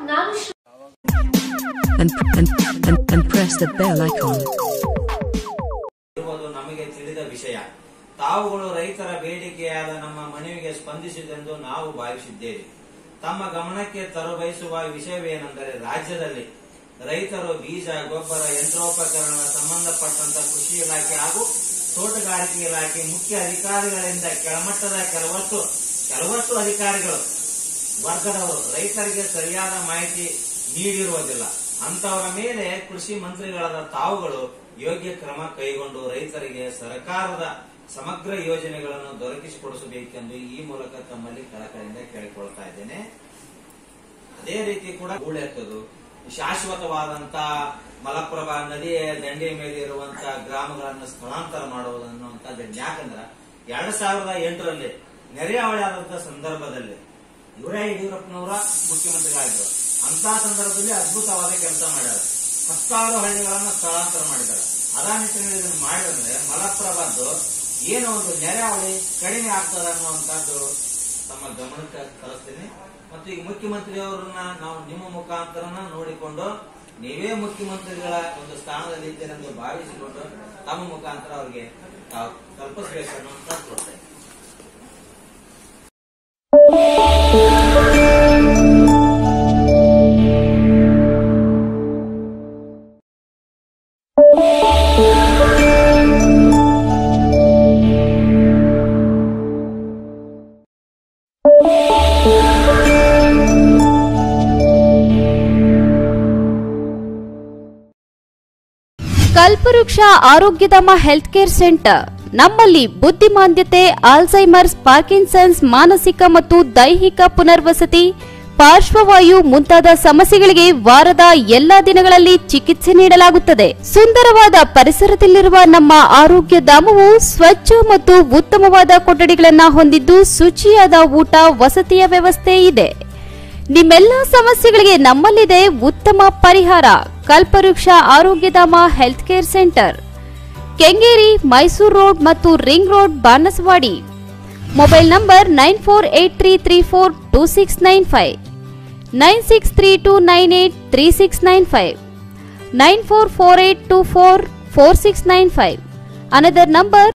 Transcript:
and press the bell icon. ನಮಗೆ ತಿಳಿದ ವಿಷಯ. ತಾವುಗಳು ರೈತರ ಬೇಡಿಕೆಯಾದ ನಮ್ಮ ಮನವಿಗೆ ಸ್ಪಂದಿಸಿದೆಂದು ನಾವು ಭಾವಿಸಿದ್ದೇವೆ. ತಮ್ಮ ಗಮನಕ್ಕೆ ತರಬಯಸುವ ವಿಷಯವೇನೆಂದರೆ, ರಾಜ್ಯದಲ್ಲಿ ರೈತರು ಬೀಜ, ಗೊಬ್ಬರ, ಯಂತ್ರೋಪಕರಣ ಸಂಬಂಧಪಟ್ಟಂತ ಕೃಷಿ ಇಲಾಖೆ ಹಾಗೂ ತೋಟಗಾರಿಕೆ ಇಲಾಖೆ ಮುಖ್ಯ ಅಧಿಕಾರಿಗಳಿಂದ ಕೆಳಮಟ್ಟದ ಕೆಲವಷ್ಟು ಅಧಿಕಾರಿಗಳು ವರ್ಗದವರು ರೈತರಿಗೆ ಸರಿಯಾದ ಮಾಹಿತಿ ನೀಡಿರುವುದಿಲ್ಲ. ಅಂತವರ ಮೇಲೆ ಕೃಷಿ ಮಂತ್ರಿಗಳಾದ ತಾವುಗಳು ಯೋಗ್ಯ ಕ್ರಮ ಕೈಗೊಂಡು ರೈತರಿಗೆ ಸರ್ಕಾರದ ಸಮಗ್ರ ಯೋಜನೆಗಳನ್ನು ದೊರಕಿಸಿಕೊಡಿಸಬೇಕೆಂದು ಈ ಮೂಲಕ ತಮ್ಮಲ್ಲಿ ಕಳಕಳಿಯಿಂದ ಕೇಳಿಕೊಳ್ತಾ ಇದ್ದೇನೆ. ಅದೇ ರೀತಿ ಕೂಡ ಹೂಳೆತ್ತದು ಶಾಶ್ವತವಾದಂತ ಮಲಪ್ರಭಾ ನದಿಯ ದಂಡೆಯ ಮೇಲೆ ಇರುವಂತಹ ಗ್ರಾಮಗಳನ್ನು ಸ್ಥಳಾಂತರ ಮಾಡುವುದನ್ನು ಯಾಕಂದ್ರೆ 2008ರಲ್ಲಿ ನೆರೆಹಾವಳಿ ಆದಂತಹ ಸಂದರ್ಭದಲ್ಲಿ ಇವರೇ ಯಡಿಯೂರಪ್ಪನವರ ಮುಖ್ಯಮಂತ್ರಿಗಳಾಗಿದ್ರು. ಅಂತ ಸಂದರ್ಭದಲ್ಲಿ ಅದ್ಭುತವಾದ ಕೆಲಸ ಮಾಡ್ಯಾರ. 10 ಹಳ್ಳಿಗಳನ್ನ ಸ್ಥಳಾಂತರ ಮಾಡಿದ್ದಾರೆ. ಅದೇ ನಿಟ್ಟಿನಲ್ಲಿ ಇದನ್ನು ಮಾಡಿದ್ರೆ ಮಲಪ್ರಭಾದ್ದು ಏನೋ ಒಂದು ನೆರೆಹಾವಳಿ ಕಡಿಮೆ ಆಗ್ತದ ಅನ್ನುವಂಥದ್ದು ತಮ್ಮ ಗಮನಕ್ಕೆ ತರಿಸ್ತೀನಿ. ಮತ್ತು ಈಗ ಮುಖ್ಯಮಂತ್ರಿಯವರನ್ನ ನಾವು ನಿಮ್ಮ ಮುಖಾಂತರನ ನೋಡಿಕೊಂಡು ನೀವೇ ಮುಖ್ಯಮಂತ್ರಿಗಳ ಒಂದು ಸ್ಥಾನದಲ್ಲಿ ಇದ್ದೀರೆಂದು ಭಾವಿಸಿಕೊಂಡು ತಮ್ಮ ಮುಖಾಂತರ ಅವರಿಗೆ ತಾವು ತಲುಪಿಸಬೇಕನ್ನುವಂತ ತೋರ್ತಾ ಇದ್ದೀನಿ. ಕಲ್ಪವೃಕ್ಷ ಆರೋಗ್ಯಧಾಮ ಹೆಲ್ತ್ ಕೇರ್ ಸೆಂಟರ್. ನಮ್ಮಲ್ಲಿ ಬುದ್ಧಿಮಾಂದ್ಯತೆ, ಆಲ್ಝೈಮರ್ಸ್, ಪಾರ್ಕಿನ್ಸನ್ಸ್, ಮಾನಸಿಕ ಮತ್ತು ದೈಹಿಕ ಪುನರ್ವಸತಿ, ಪಾರ್ಶ್ವವಾಯು ಮುಂತಾದ ಸಮಸ್ಯೆಗಳಿಗೆ ವಾರದ ಎಲ್ಲಾ ದಿನಗಳಲ್ಲಿ ಚಿಕಿತ್ಸೆ ನೀಡಲಾಗುತ್ತದೆ. ಸುಂದರವಾದ ಪರಿಸರದಲ್ಲಿರುವ ನಮ್ಮ ಆರೋಗ್ಯ ಧಾಮವು ಸ್ವಚ್ಛ ಮತ್ತು ಉತ್ತಮವಾದ ಕೊಠಡಿಗಳನ್ನು ಹೊಂದಿದ್ದು ಶುಚಿಯಾದ ಊಟ, ವಸತಿಯ ವ್ಯವಸ್ಥೆ ಇದೆ. ನಿಮ್ಮೆಲ್ಲ ಸಮಸ್ಯೆಗಳಿಗೆ ನಮ್ಮಲ್ಲಿದೆ ಉತ್ತಮ ಪರಿಹಾರ. Kalpavriksha Arogyadhama health care centre, Kengeri, Mysuru road ಮತ್ತು ring road, Banaswadi. Mobile number 9483342695, 9632983695, 9448244695. Another number